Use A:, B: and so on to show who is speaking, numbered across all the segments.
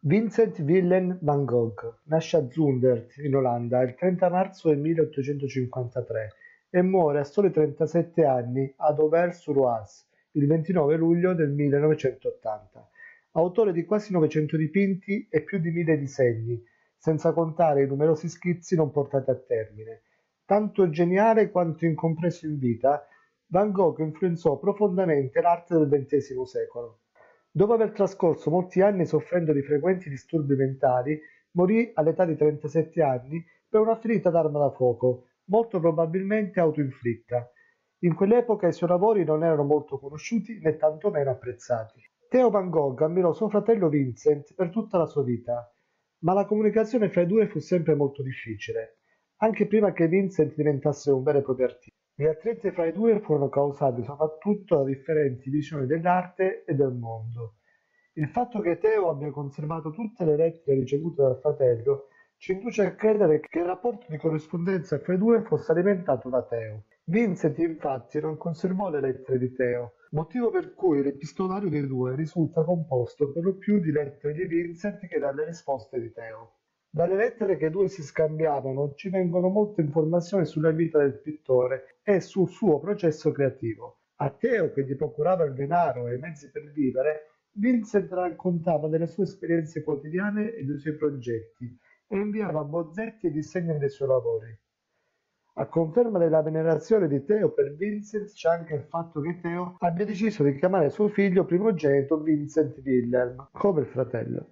A: Vincent Willem van Gogh nasce a Zundert, in Olanda, il 30 marzo del 1853 e muore a soli 37 anni ad Auvers-sur-Oise il 29 luglio del 1980. Autore di quasi 900 dipinti e più di 1000 disegni, senza contare i numerosi schizzi non portati a termine. Tanto geniale quanto incompreso in vita, Van Gogh influenzò profondamente l'arte del XX secolo. Dopo aver trascorso molti anni soffrendo di frequenti disturbi mentali, morì all'età di 37 anni per una ferita d'arma da fuoco, molto probabilmente autoinflitta. In quell'epoca i suoi lavori non erano molto conosciuti né tantomeno apprezzati. Theo van Gogh ammirò suo fratello Vincent per tutta la sua vita, ma la comunicazione fra i due fu sempre molto difficile, anche prima che Vincent diventasse un vero e proprio artista. Gli attriti fra i due furono causati soprattutto da differenti visioni dell'arte e del mondo. Il fatto che Theo abbia conservato tutte le lettere ricevute dal fratello ci induce a credere che il rapporto di corrispondenza fra i due fosse alimentato da Theo. Vincent infatti non conservò le lettere di Theo, motivo per cui l'epistolario dei due risulta composto per lo più di lettere di Vincent che dalle risposte di Theo. Dalle lettere che i due si scambiavano ci vengono molte informazioni sulla vita del pittore e sul suo processo creativo. A Theo, che gli procurava il denaro e i mezzi per vivere, Vincent raccontava delle sue esperienze quotidiane e dei suoi progetti e inviava bozzetti e disegni dei suoi lavori. A conferma della venerazione di Theo per Vincent c'è anche il fatto che Theo abbia deciso di chiamare suo figlio primogenito Vincent Wilhelm, come il fratello.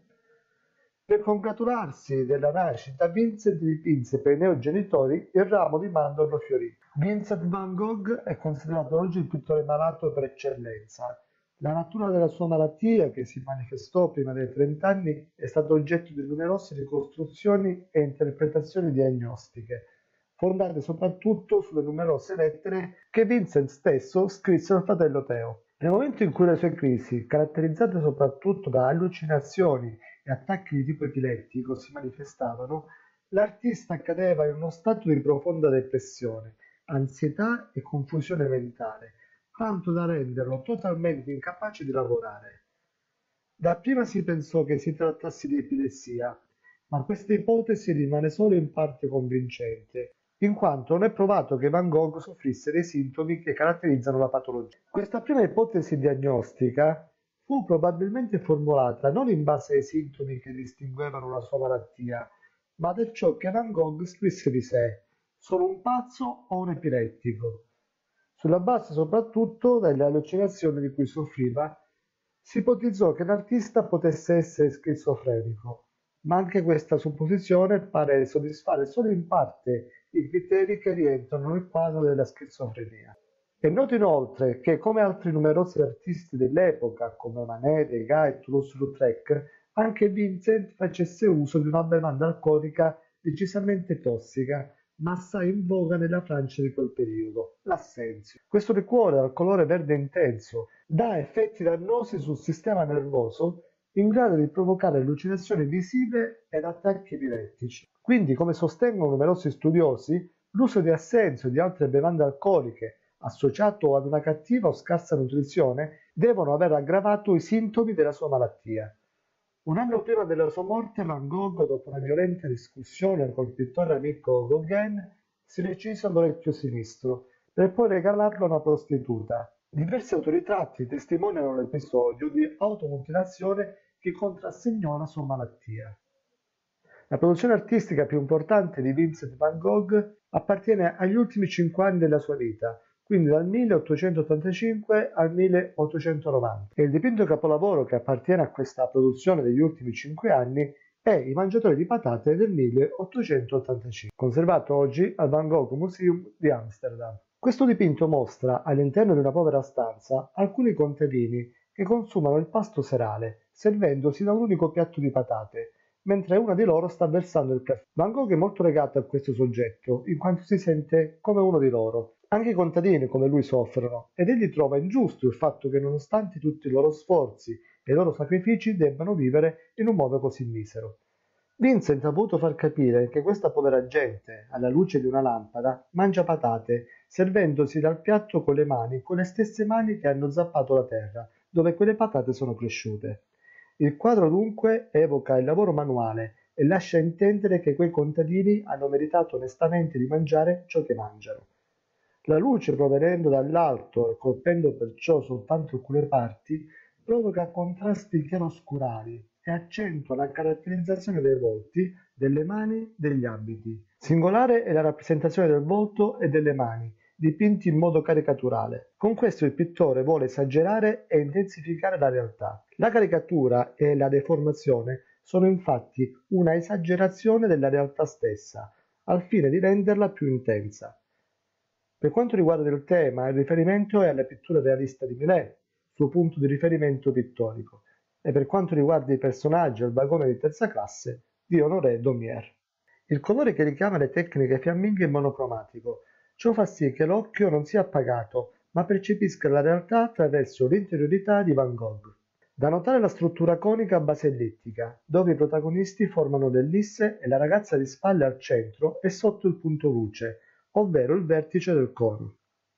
A: Per congratularsi della nascita, Vincent dipinse per i neogenitori il ramo di mandorlo fiorito. Vincent van Gogh è considerato oggi il pittore malato per eccellenza. La natura della sua malattia, che si manifestò prima dei 30 anni, è stata oggetto di numerose ricostruzioni e interpretazioni diagnostiche, fondate soprattutto sulle numerose lettere che Vincent stesso scrisse al fratello Theo. Nel momento in cui le sue crisi, caratterizzate soprattutto da allucinazioni e attacchi di tipo epilettico, si manifestavano, l'artista cadeva in uno stato di profonda depressione, ansietà e confusione mentale, tanto da renderlo totalmente incapace di lavorare. Dapprima si pensò che si trattasse di epilessia, ma questa ipotesi rimane solo in parte convincente, in quanto non è provato che Van Gogh soffrisse dei sintomi che caratterizzano la patologia. Questa prima ipotesi diagnostica fu probabilmente formulata non in base ai sintomi che distinguevano la sua malattia, ma da ciò che Van Gogh scrisse di sé: sono un pazzo o un epilettico. Sulla base soprattutto delle allucinazioni di cui soffriva, si ipotizzò che l'artista potesse essere schizofrenico, ma anche questa supposizione pare soddisfare solo in parte i criteri che rientrano nel quadro della schizofrenia. È noto inoltre che, come altri numerosi artisti dell'epoca, come Manet, Degas e Toulouse-Lautrec, anche Vincent facesse uso di una bevanda alcolica decisamente tossica, ma assai in voga nella Francia di quel periodo, l'assenzio. Questo liquore dal colore verde intenso dà effetti dannosi sul sistema nervoso in grado di provocare allucinazioni visive ed attacchi epilettici. Quindi, come sostengono numerosi studiosi, l'uso di assenzio e di altre bevande alcoliche associato ad una cattiva o scarsa nutrizione devono aver aggravato i sintomi della sua malattia. Un anno prima della sua morte, Van Gogh, dopo una violenta discussione col pittore amico Gauguin, si recise all'orecchio sinistro, per poi regalarlo a una prostituta. Diversi autoritratti testimoniano l'episodio di automutilazione che contrassegnò la sua malattia. La produzione artistica più importante di Vincent van Gogh appartiene agli ultimi 5 anni della sua vita, quindi dal 1885 al 1890. E il dipinto capolavoro che appartiene a questa produzione degli ultimi 5 anni è I mangiatori di patate del 1885, conservato oggi al Van Gogh Museum di Amsterdam. Questo dipinto mostra, all'interno di una povera stanza, alcuni contadini che consumano il pasto serale, servendosi da un unico piatto di patate, mentre una di loro sta versando il caffè. Van Gogh è molto legato a questo soggetto, in quanto si sente come uno di loro. Anche i contadini come lui soffrono, ed egli trova ingiusto il fatto che nonostante tutti i loro sforzi e i loro sacrifici debbano vivere in un modo così misero. Vincent ha voluto far capire che questa povera gente, alla luce di una lampada, mangia patate, servendosi dal piatto con le stesse mani che hanno zappato la terra, dove quelle patate sono cresciute. Il quadro dunque evoca il lavoro manuale e lascia intendere che quei contadini hanno meritato onestamente di mangiare ciò che mangiano. La luce provenendo dall'alto e colpendo perciò soltanto alcune parti, provoca contrasti chiaroscurali e accentua la caratterizzazione dei volti, delle mani, degli abiti. Singolare è la rappresentazione del volto e delle mani, dipinti in modo caricaturale. Con questo il pittore vuole esagerare e intensificare la realtà. La caricatura e la deformazione sono infatti una esagerazione della realtà stessa, al fine di renderla più intensa. Per quanto riguarda il tema, il riferimento è alla pittura realista di Millet, suo punto di riferimento pittorico, e per quanto riguarda i personaggi al vagone di terza classe, di Honoré Daumier. Il colore che richiama le tecniche fiamminghe è monocromatico. Ciò fa sì che l'occhio non sia appagato, ma percepisca la realtà attraverso l'interiorità di Van Gogh. Da notare la struttura conica a base ellittica, dove i protagonisti formano l'ellisse e la ragazza di spalle al centro e sotto il punto luce, ovvero il vertice del cono.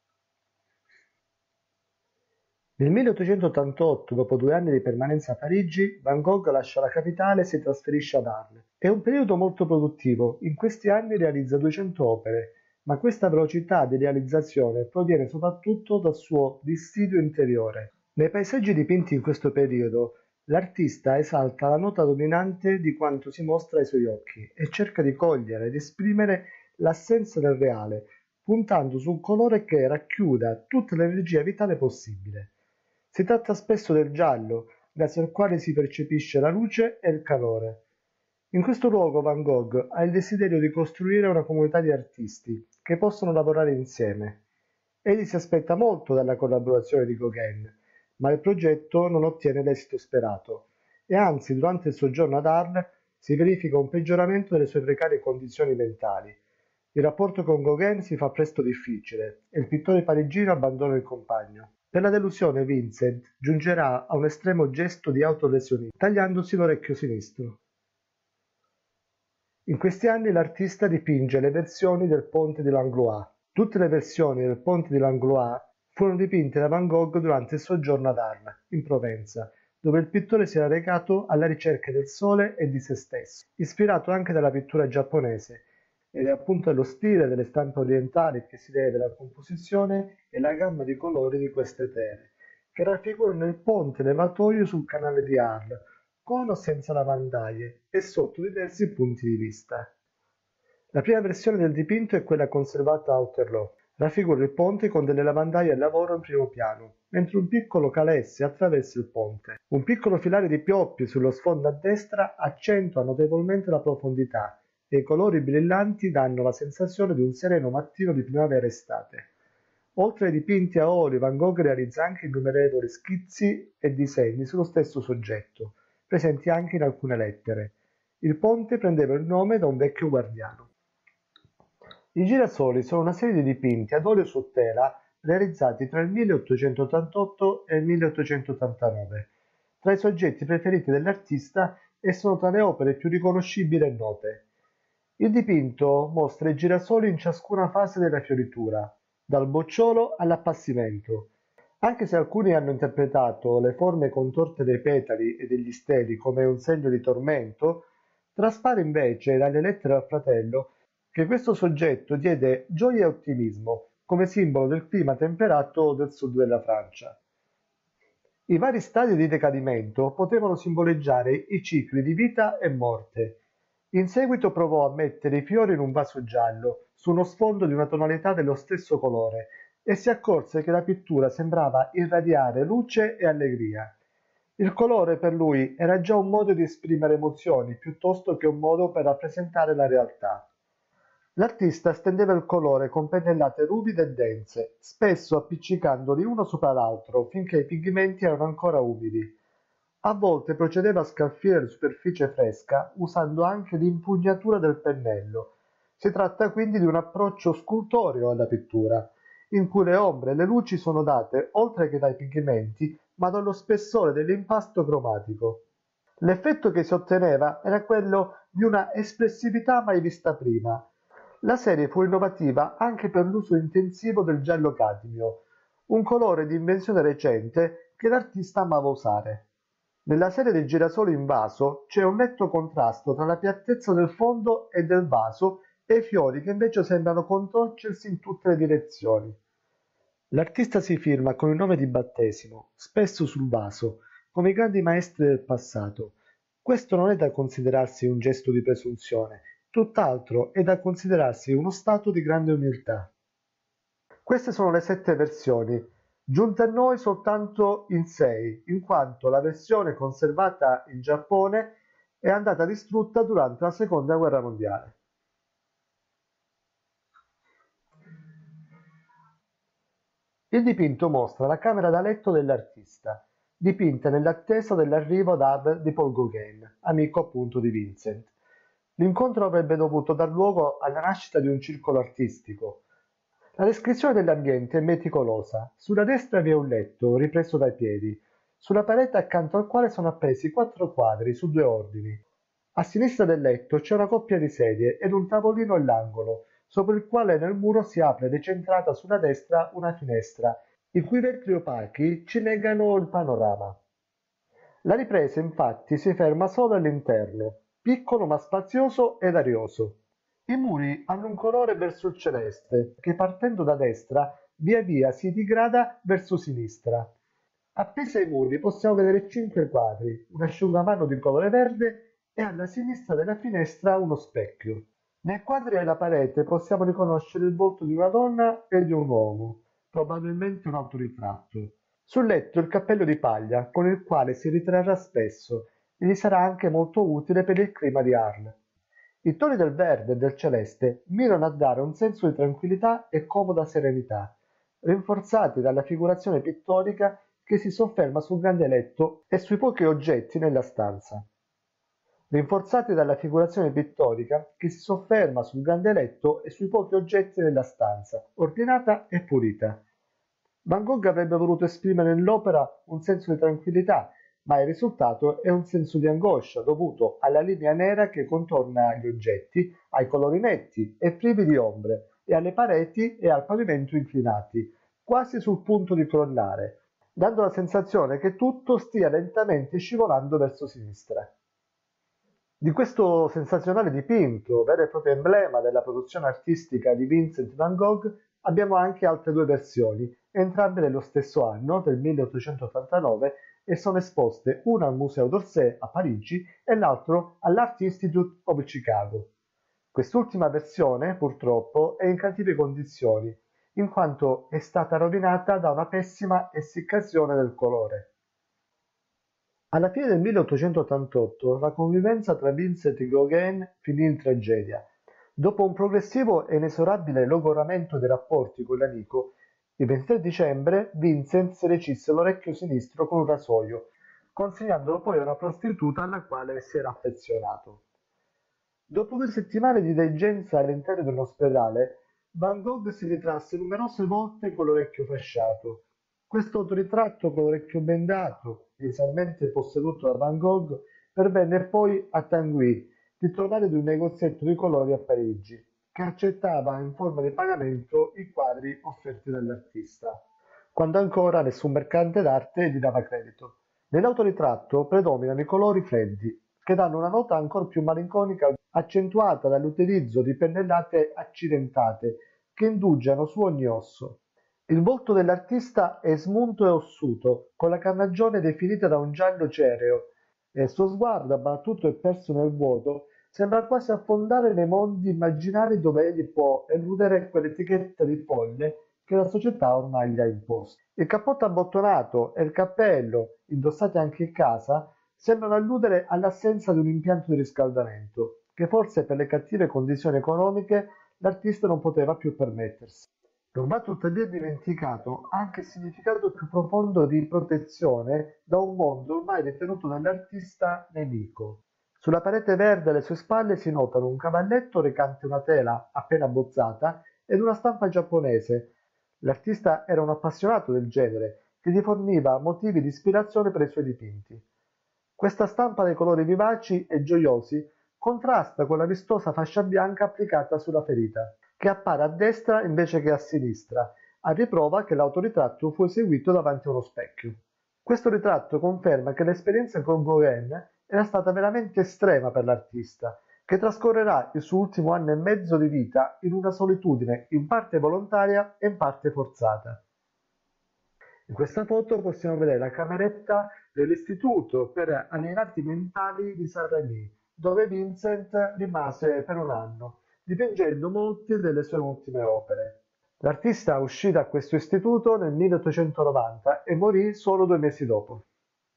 A: Nel 1888, dopo 2 anni di permanenza a Parigi, Van Gogh lascia la capitale e si trasferisce ad Arles. È un periodo molto produttivo, in questi anni realizza 200 opere, ma questa velocità di realizzazione proviene soprattutto dal suo dissidio interiore. Nei paesaggi dipinti in questo periodo, l'artista esalta la nota dominante di quanto si mostra ai suoi occhi e cerca di cogliere ed esprimere l'assenza del reale, puntando su un colore che racchiuda tutta l'energia vitale possibile. Si tratta spesso del giallo, grazie al quale si percepisce la luce e il calore. In questo luogo Van Gogh ha il desiderio di costruire una comunità di artisti che possono lavorare insieme. Egli si aspetta molto dalla collaborazione di Gauguin, ma il progetto non ottiene l'esito sperato e anzi durante il soggiorno ad Arles si verifica un peggioramento delle sue precarie condizioni mentali. Il rapporto con Gauguin si fa presto difficile e il pittore parigino abbandona il compagno. Per la delusione Vincent giungerà a un estremo gesto di autolesionismo, tagliandosi l'orecchio sinistro. In questi anni l'artista dipinge le versioni del Ponte di Langlois. Tutte le versioni del Ponte di Langlois furono dipinte da Van Gogh durante il soggiorno ad Arles, in Provenza, dove il pittore si era recato alla ricerca del sole e di se stesso, ispirato anche dalla pittura giapponese, ed è appunto allo stile delle stampe orientali che si deve la composizione e la gamma di colori di queste tele, che raffigurano il ponte levatoio sul canale di Arles, con o senza lavandaie e sotto diversi punti di vista. La prima versione del dipinto è quella conservata a Outerloo. Raffigura il ponte con delle lavandaie al lavoro in primo piano, mentre un piccolo calesse attraversa il ponte. Un piccolo filare di pioppi sullo sfondo a destra accentua notevolmente la profondità e i colori brillanti danno la sensazione di un sereno mattino di primavera-estate. Oltre ai dipinti a olio, Van Gogh realizza anche innumerevoli schizzi e disegni sullo stesso soggetto, presenti anche in alcune lettere. Il ponte prendeva il nome da un vecchio guardiano. I girasoli sono una serie di dipinti ad olio su tela realizzati tra il 1888 e il 1889. Tra i soggetti preferiti dell'artista e sono tra le opere più riconoscibili e note. Il dipinto mostra i girasoli in ciascuna fase della fioritura, dal bocciolo all'appassimento. Anche se alcuni hanno interpretato le forme contorte dei petali e degli steli come un segno di tormento, traspare invece dalle lettere al fratello che questo soggetto diede gioia e ottimismo come simbolo del clima temperato del sud della Francia. I vari stadi di decadimento potevano simboleggiare i cicli di vita e morte. In seguito provò a mettere i fiori in un vaso giallo, su uno sfondo di una tonalità dello stesso colore, e si accorse che la pittura sembrava irradiare luce e allegria. Il colore per lui era già un modo di esprimere emozioni piuttosto che un modo per rappresentare la realtà. L'artista stendeva il colore con pennellate ruvide e dense, spesso appiccicandoli uno sopra l'altro finché i pigmenti erano ancora umidi. A volte procedeva a scalfire la superficie fresca usando anche l'impugnatura del pennello. Si tratta quindi di un approccio scultoreo alla pittura, in cui le ombre e le luci sono date oltre che dai pigmenti, ma dallo spessore dell'impasto cromatico. L'effetto che si otteneva era quello di una espressività mai vista prima. La serie fu innovativa anche per l'uso intensivo del giallo cadmio, un colore di invenzione recente che l'artista amava usare. Nella serie dei girasoli in vaso c'è un netto contrasto tra la piattezza del fondo e del vaso e i fiori che invece sembrano contorcersi in tutte le direzioni. L'artista si firma con il nome di battesimo, spesso sul vaso, come i grandi maestri del passato. Questo non è da considerarsi un gesto di presunzione, tutt'altro è da considerarsi uno stato di grande umiltà. Queste sono le 7 versioni, giunte a noi soltanto in 6, in quanto la versione conservata in Giappone è andata distrutta durante la Seconda Guerra Mondiale. Il dipinto mostra la camera da letto dell'artista, dipinta nell'attesa dell'arrivo ad Havre di Paul Gauguin, amico appunto di Vincent. L'incontro avrebbe dovuto dar luogo alla nascita di un circolo artistico. La descrizione dell'ambiente è meticolosa. Sulla destra vi è un letto, ripreso dai piedi, sulla parete accanto al quale sono appesi 4 quadri su 2 ordini. A sinistra del letto c'è una coppia di sedie ed un tavolino all'angolo, sopra il quale nel muro si apre decentrata sulla destra una finestra, i cui vetri opachi ci negano il panorama. La ripresa infatti si ferma solo all'interno, piccolo ma spazioso ed arioso. I muri hanno un colore verso il celeste, che partendo da destra via via si digrada verso sinistra. Appesi ai muri possiamo vedere 5 quadri, un asciugamano di colore verde e alla sinistra della finestra uno specchio. Nei quadri della parete possiamo riconoscere il volto di una donna e di un uomo, probabilmente un autoritratto. Sul letto il cappello di paglia, con il quale si ritrarrà spesso, e gli sarà anche molto utile per il clima di Arles. I toni del verde e del celeste mirano a dare un senso di tranquillità e comoda serenità, rinforzati dalla figurazione pittorica che si sofferma sul grande letto e sui pochi oggetti nella stanza. Rinforzati dalla figurazione pittorica che si sofferma sul grande letto e sui pochi oggetti nella stanza, ordinata e pulita. Van Gogh avrebbe voluto esprimere nell'opera un senso di tranquillità, ma il risultato è un senso di angoscia dovuto alla linea nera che contorna gli oggetti, ai colori netti e privi di ombre, e alle pareti e al pavimento inclinati, quasi sul punto di crollare, dando la sensazione che tutto stia lentamente scivolando verso sinistra. Di questo sensazionale dipinto, vero e proprio emblema della produzione artistica di Vincent van Gogh, abbiamo anche altre 2 versioni, entrambe dello stesso anno, del 1889, e sono esposte una al Museo d'Orsay a Parigi e l'altro all'Art Institute of Chicago. Quest'ultima versione, purtroppo, è in cattive condizioni, in quanto è stata rovinata da una pessima essiccazione del colore. Alla fine del 1888 la convivenza tra Vincent e Gauguin finì in tragedia. Dopo un progressivo e inesorabile logoramento dei rapporti con l'amico, il 23 dicembre Vincent si recisse l'orecchio sinistro con un rasoio, consegnandolo poi a una prostituta alla quale si era affezionato. Dopo 2 settimane di degenza all'interno di un ospedale, Van Gogh si ritrasse numerose volte con l'orecchio fasciato. Questo autoritratto con l'orecchio bendato, inizialmente posseduto da Van Gogh, pervenne poi a Tanguy, titolare di un negozietto di colori a Parigi, che accettava in forma di pagamento i quadri offerti dall'artista, quando ancora nessun mercante d'arte gli dava credito. Nell'autoritratto predominano i colori freddi, che danno una nota ancora più malinconica accentuata dall'utilizzo di pennellate accidentate che indugiano su ogni osso. Il volto dell'artista è smunto e ossuto, con la carnagione definita da un giallo cereo, e il suo sguardo, abbattuto e perso nel vuoto, sembra quasi affondare nei mondi immaginari dove egli può eludere quell'etichetta di folle che la società ormai gli ha imposto. Il cappotto abbottonato e il cappello, indossati anche in casa, sembrano alludere all'assenza di un impianto di riscaldamento, che forse per le cattive condizioni economiche l'artista non poteva più permettersi. Non va tuttavia dimenticato anche il significato più profondo di protezione da un mondo ormai ritenuto dall'artista nemico. Sulla parete verde alle sue spalle si notano un cavalletto recante una tela appena abbozzata ed una stampa giapponese. L'artista era un appassionato del genere, che gli forniva motivi di ispirazione per i suoi dipinti. Questa stampa dai colori vivaci e gioiosi contrasta con la vistosa fascia bianca applicata sulla ferita, che appare a destra invece che a sinistra, a riprova che l'autoritratto fu eseguito davanti a uno specchio. Questo ritratto conferma che l'esperienza con Gauguin era stata veramente estrema per l'artista, che trascorrerà il suo ultimo anno e mezzo di vita in una solitudine in parte volontaria e in parte forzata. In questa foto possiamo vedere la cameretta dell'Istituto per Alienati Mentali di Saint-Rémy, dove Vincent rimase per un anno, dipingendo molte delle sue ultime opere. L'artista uscì da questo istituto nel 1890 e morì solo 2 mesi dopo.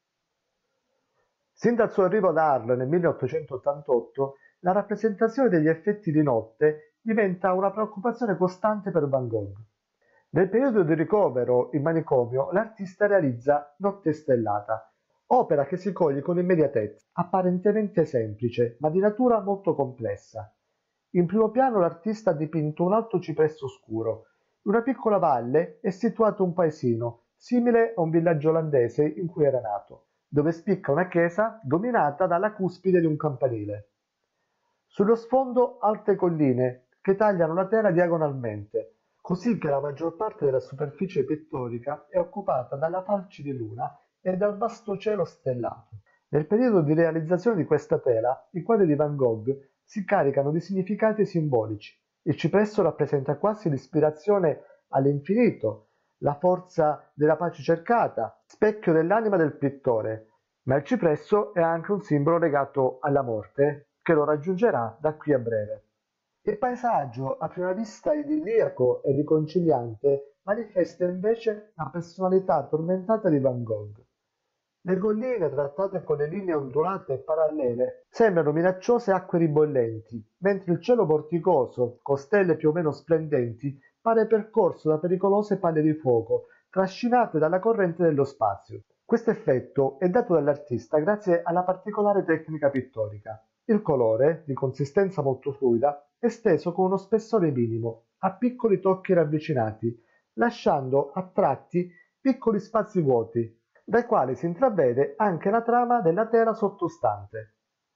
A: Sin dal suo arrivo ad Arles nel 1888, la rappresentazione degli effetti di notte diventa una preoccupazione costante per Van Gogh. Nel periodo di ricovero in manicomio, l'artista realizza Notte stellata, opera che si coglie con immediatezza, apparentemente semplice, ma di natura molto complessa. In primo piano l'artista ha dipinto un alto cipresso scuro. In una piccola valle è situato un paesino, simile a un villaggio olandese in cui era nato, dove spicca una chiesa dominata dalla cuspide di un campanile. Sullo sfondo alte colline che tagliano la terra diagonalmente, così che la maggior parte della superficie pittorica è occupata dalla falce di luna e dal vasto cielo stellato. Nel periodo di realizzazione di questa tela, i quadri di Van Gogh si caricano di significati simbolici. Il cipresso rappresenta quasi l'ispirazione all'infinito, la forza della pace cercata, specchio dell'anima del pittore, ma il cipresso è anche un simbolo legato alla morte, che lo raggiungerà da qui a breve. Il paesaggio, a prima vista idilliaco e riconciliante, manifesta invece la personalità tormentata di Van Gogh. Le colline, trattate con le linee ondulate e parallele, sembrano minacciose acque ribollenti, mentre il cielo vorticoso, con stelle più o meno splendenti, pare percorso da pericolose palle di fuoco, trascinate dalla corrente dello spazio. Questo effetto è dato dall'artista grazie alla particolare tecnica pittorica. Il colore, di consistenza molto fluida, è steso con uno spessore minimo, a piccoli tocchi ravvicinati, lasciando a tratti piccoli spazi vuoti, dai quali si intravede anche la trama della tela sottostante.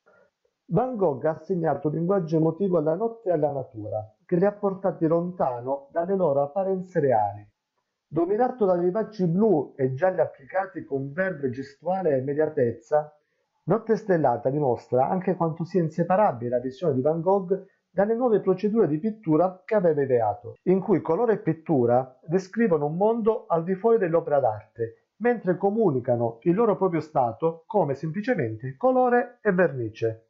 A: Van Gogh ha assegnato un linguaggio emotivo alla notte e alla natura, che li ha portati lontano dalle loro apparenze reali. Dominato da vivaggi blu e gialli applicati con verve gestuale e immediatezza, Notte stellata dimostra anche quanto sia inseparabile la visione di Van Gogh dalle nuove procedure di pittura che aveva ideato, in cui colore e pittura descrivono un mondo al di fuori dell'opera d'arte, mentre comunicano il loro proprio stato come semplicemente colore e vernice.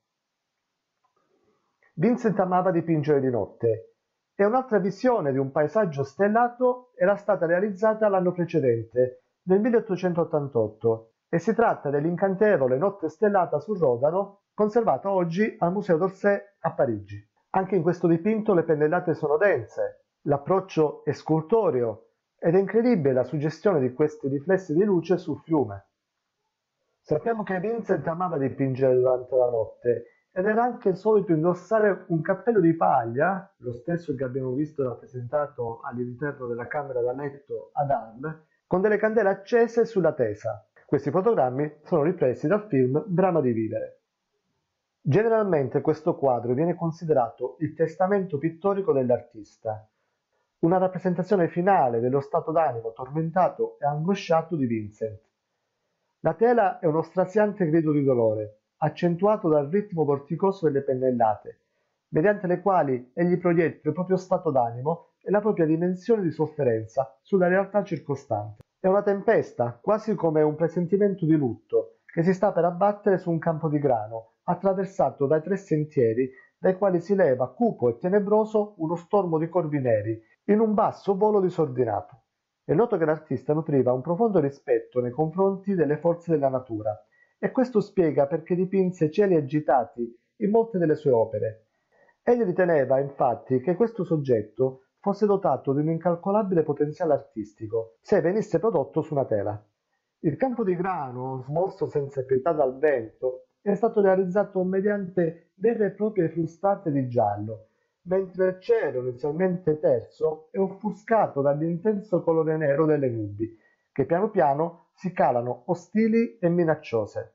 A: Vincent amava dipingere di notte e un'altra visione di un paesaggio stellato era stata realizzata l'anno precedente, nel 1888, e si tratta dell'incantevole Notte stellata sul Rodano, conservata oggi al Museo d'Orsay a Parigi. Anche in questo dipinto le pennellate sono dense, l'approccio è scultoreo ed è incredibile la suggestione di questi riflessi di luce sul fiume. Sappiamo che Vincent amava dipingere durante la notte ed era anche solito indossare un cappello di paglia, lo stesso che abbiamo visto rappresentato all'interno della camera da letto ad Arles, con delle candele accese sulla tesa. Questi fotogrammi sono ripresi dal film Brama di vivere. Generalmente questo quadro viene considerato il testamento pittorico dell'artista, una rappresentazione finale dello stato d'animo tormentato e angosciato di Vincent. La tela è uno straziante grido di dolore, accentuato dal ritmo vorticoso delle pennellate, mediante le quali egli proietta il proprio stato d'animo e la propria dimensione di sofferenza sulla realtà circostante. È una tempesta, quasi come un presentimento di lutto, che si sta per abbattere su un campo di grano, attraversato dai 3 sentieri, dai quali si leva cupo e tenebroso uno stormo di corvi neri, in un basso volo disordinato. È noto che l'artista nutriva un profondo rispetto nei confronti delle forze della natura, e questo spiega perché dipinse cieli agitati in molte delle sue opere. Egli riteneva, infatti, che questo soggetto fosse dotato di un incalcolabile potenziale artistico, se venisse prodotto su una tela. Il campo di grano, smosso senza pietà dal vento, è stato realizzato mediante vere e proprie frustate di giallo, mentre il cielo, inizialmente terso, è offuscato dall'intenso colore nero delle nubi, che piano piano si calano ostili e minacciose.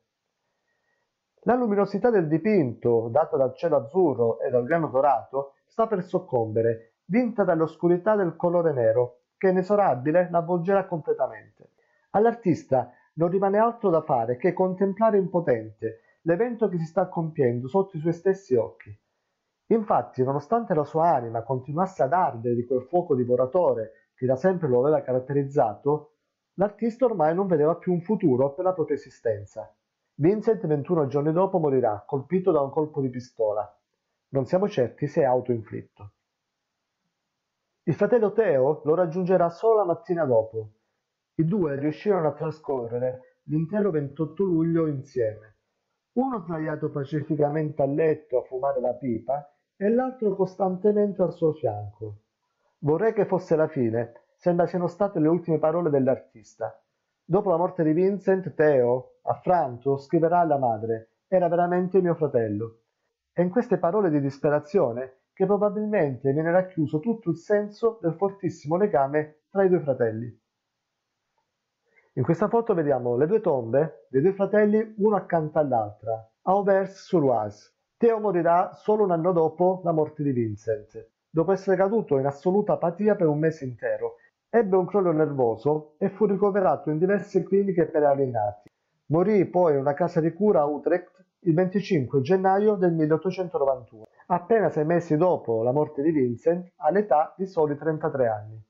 A: La luminosità del dipinto, data dal cielo azzurro e dal grano dorato, sta per soccombere, vinta dall'oscurità del colore nero, che inesorabile l'avvolgerà completamente. All'artista non rimane altro da fare che contemplare impotente l'evento che si sta compiendo sotto i suoi stessi occhi. Infatti, nonostante la sua anima continuasse ad ardere di quel fuoco divoratore che da sempre lo aveva caratterizzato, l'artista ormai non vedeva più un futuro per la propria esistenza. Vincent 21 giorni dopo morirà, colpito da un colpo di pistola. Non siamo certi se è autoinflitto. Il fratello Theo lo raggiungerà solo la mattina dopo. I due riuscirono a trascorrere l'intero 28 luglio insieme, uno sdraiato pacificamente a letto a fumare la pipa e l'altro costantemente al suo fianco. Vorrei che fosse la fine, sembra siano state le ultime parole dell'artista. Dopo la morte di Vincent, Theo, affranto, scriverà alla madre: Era veramente mio fratello. È in queste parole di disperazione che probabilmente viene racchiuso tutto il senso del fortissimo legame tra i due fratelli. In questa foto vediamo le due tombe dei due fratelli uno accanto all'altra, a Auvers-sur-Oise. Theo morirà solo un anno dopo la morte di Vincent, dopo essere caduto in assoluta apatia per un mese intero. Ebbe un crollo nervoso e fu ricoverato in diverse cliniche per alienati. Morì poi in una casa di cura a Utrecht il 25 gennaio del 1891, appena 6 mesi dopo la morte di Vincent, all'età di soli 33 anni.